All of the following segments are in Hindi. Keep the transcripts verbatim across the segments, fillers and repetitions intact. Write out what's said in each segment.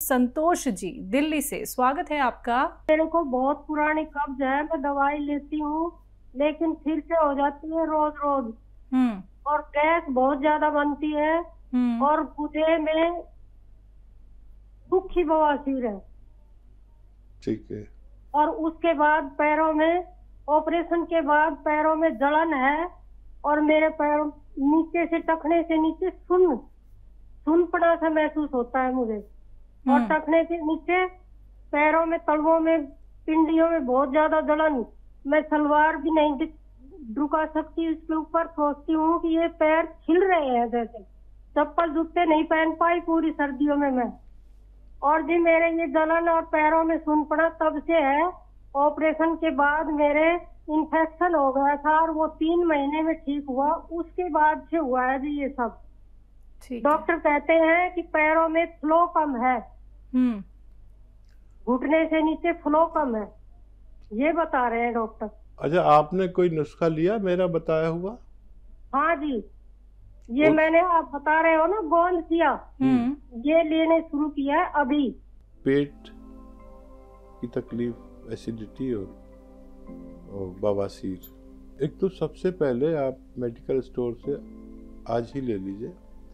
संतोष जी दिल्ली से, स्वागत है आपका। मेरे को बहुत पुरानी कब्ज है, मैं दवाई लेती हूँ लेकिन फिर से हो जाती है रोज रोज। हम्म और गैस बहुत ज्यादा बनती है हम्म और गुदे में दुखी बवासीर है। ठीक है। और उसके बाद पैरों में, ऑपरेशन के बाद पैरों में जलन है और मेरे पैर नीचे से, टखने से नीचे सुन सुनपना सा महसूस होता है मुझे। और टखने के नीचे पैरों में, तलवों में, पिंडियों में बहुत ज्यादा जलन। मैं सलवार भी नहीं ढुका सकती इसके ऊपर। सोचती हूँ कि ये पैर छिल रहे हैं जैसे। चप्पल जूते नहीं पहन पाई पूरी सर्दियों में मैं। और जी मेरे ये जलन और पैरों में सुनपना तब से है। ऑपरेशन के बाद मेरे इन्फेक्शन हो गया था और वो तीन महीने में ठीक हुआ, उसके बाद से हुआ है जी ये सब। डॉक्टर कहते हैं कि पैरों में फ्लो कम है, हम्म घुटने से नीचे फ्लो कम है, ये बता रहे हैं डॉक्टर। अच्छा, आपने कोई नुस्खा लिया मेरा बताया हुआ? हाँ जी, ये मैंने, आप बता रहे हो ना गोंद किया, ये लेने शुरू किया है अभी। पेट की तकलीफ, एसिडिटी और, और बवासीर, एक तो सबसे पहले आप मेडिकल स्टोर से आज ही ले लीजिए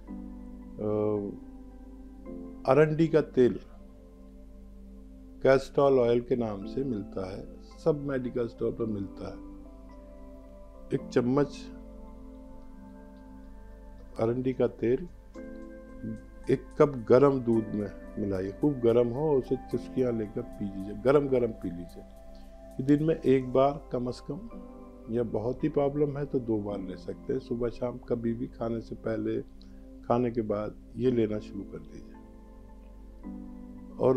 अरंडी का तेल, कैस्ट्रॉल ऑयल के नाम से मिलता है, सब मेडिकल स्टोर पर मिलता है। एक चम्मच अरंडी का तेल एक कप गरम दूध में मिलाइए, खूब गरम हो, उसे चुस्कियां लेकर पी लीजिए, गरम गरम पी लीजिए। दिन में एक बार कम से कम, या बहुत ही प्रॉब्लम है तो दो बार ले सकते हैं, सुबह शाम कभी भी, खाने से पहले, खाने के बाद, ये लेना शुरू कर दीजिए। और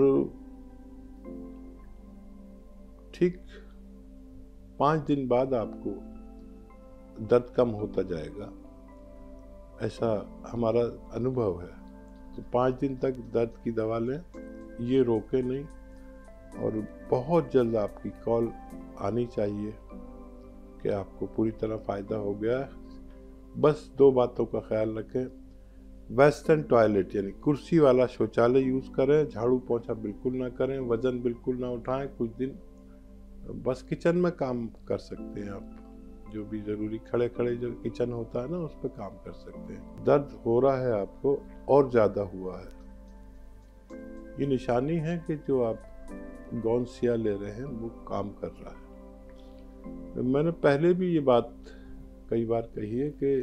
ठीक पाँच दिन बाद आपको दर्द कम होता जाएगा, ऐसा हमारा अनुभव है। तो पाँच दिन तक दर्द की दवा लें, ये रोके नहीं। और बहुत जल्द आपकी कॉल आनी चाहिए कि आपको पूरी तरह फ़ायदा हो गया है। बस दो बातों का ख्याल रखें, वेस्टर्न टॉयलेट यानी कुर्सी वाला शौचालय यूज़ करें, झाड़ू पोंछा बिल्कुल ना करें, वज़न बिल्कुल ना उठाएं। कुछ दिन बस किचन में काम कर सकते हैं आप, जो भी ज़रूरी खड़े खड़े जो किचन होता है ना, उस पर काम कर सकते हैं। दर्द हो रहा है आपको और ज़्यादा हुआ है, ये निशानी है कि जो आप गौनसिया ले रहे हैं वो काम कर रहा है। मैंने पहले भी ये बात कई बार कही है कि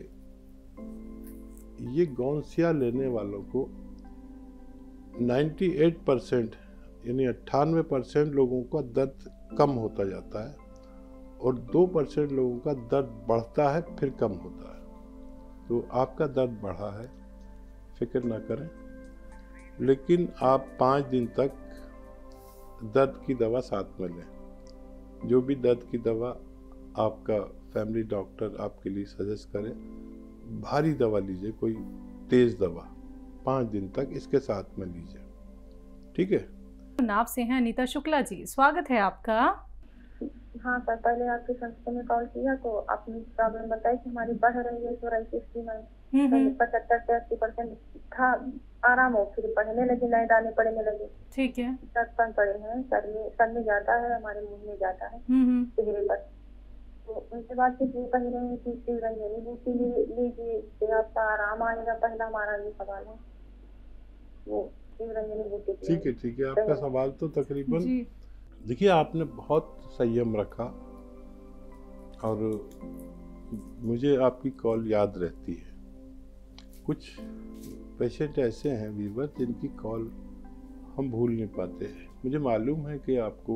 ये गौनसिया लेने वालों को अट्ठानवे परसेंट यानी अट्ठानवे परसेंट लोगों का दर्द कम होता जाता है और दो परसेंट लोगों का दर्द बढ़ता है फिर कम होता है। तो आपका दर्द बढ़ा है, फिक्र ना करें, लेकिन आप पाँच दिन तक दर्द की दवा साथ में लें। जो भी दर्द की दवा आपका फैमिली डॉक्टर आपके लिए सजेस्ट करे, भारी दवा लीजिए, कोई तेज दवा पाँच दिन तक इसके साथ में लीजिए, ठीक है। नाप से हैं अनीता शुक्ला जी, स्वागत है आपका। हाँ सर, पहले आपके संस्था में कॉल किया तो आपने प्रॉब्लम बताई कि हमारी बढ़ रही है सोराइसिस की। मैं पचहत्तर से अस्सी परसेंट था, आराम हो, फिर बढ़ने लगे, नए दाने पड़ने लगे। ठीक है। दर्द पड़े हैं सर में, सर में जाता है, हमारे मुंह में जाता है, चेहरे पर। तो उनके बाद फिर ये कह रहे हैं कि शिवरंजनी बूटी लीजिए, फिर आपका आराम आएगा। पहला हमारा ये सवाल है, वो शिवरंजनी बूटी। ठीक है, ठीक है, आपका सवाल तो तकरीबन, देखिए आपने बहुत संयम रखा और मुझे आपकी कॉल याद रहती है। कुछ पेशेंट ऐसे हैं वीवर जिनकी कॉल हम भूल नहीं पाते हैं। मुझे मालूम है कि आपको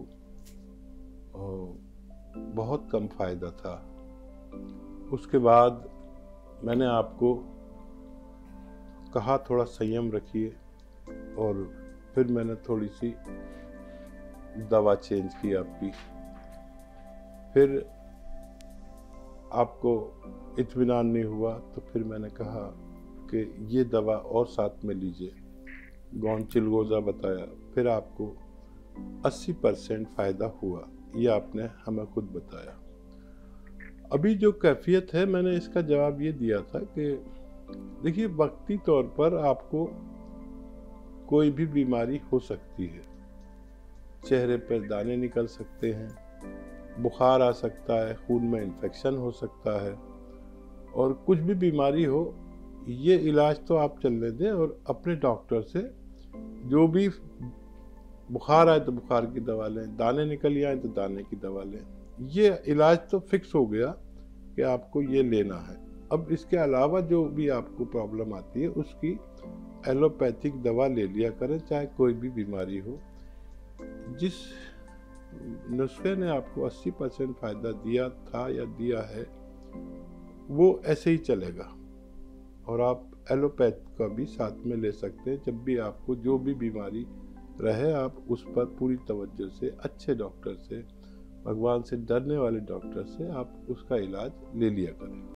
बहुत कम फायदा था, उसके बाद मैंने आपको कहा थोड़ा संयम रखिए और फिर मैंने थोड़ी सी दवा चेंज की आपकी। फिर आपको इत्मीनान नहीं हुआ तो फिर मैंने कहा कि ये दवा और साथ में लीजिए, गौन चिलगोज़ा बताया, फिर आपको अस्सी परसेंट फ़ायदा हुआ, ये आपने हमें खुद बताया। अभी जो कैफियत है, मैंने इसका जवाब ये दिया था कि देखिए वक्ती तौर पर आपको कोई भी बीमारी हो सकती है। चेहरे पर दाने निकल सकते हैं, बुखार आ सकता है, खून में इन्फेक्शन हो सकता है, और कुछ भी बीमारी हो, ये इलाज तो आप चलने दें और अपने डॉक्टर से जो भी, बुखार आए तो बुखार की दवा लें, दाने निकल आए तो दाने की दवा लें। ये इलाज तो फिक्स हो गया कि आपको ये लेना है। अब इसके अलावा जो भी आपको प्रॉब्लम आती है उसकी एलोपैथिक दवा ले लिया करें, चाहे कोई भी बीमारी हो। जिस नुस्खे ने आपको अस्सी परसेंट फ़ायदा दिया था या दिया है वो ऐसे ही चलेगा, और आप एलोपैथ का भी साथ में ले सकते हैं। जब भी आपको जो भी बीमारी रहे, आप उस पर पूरी तवज्जो से, अच्छे डॉक्टर से, भगवान से डरने वाले डॉक्टर से आप उसका इलाज ले लिया करें।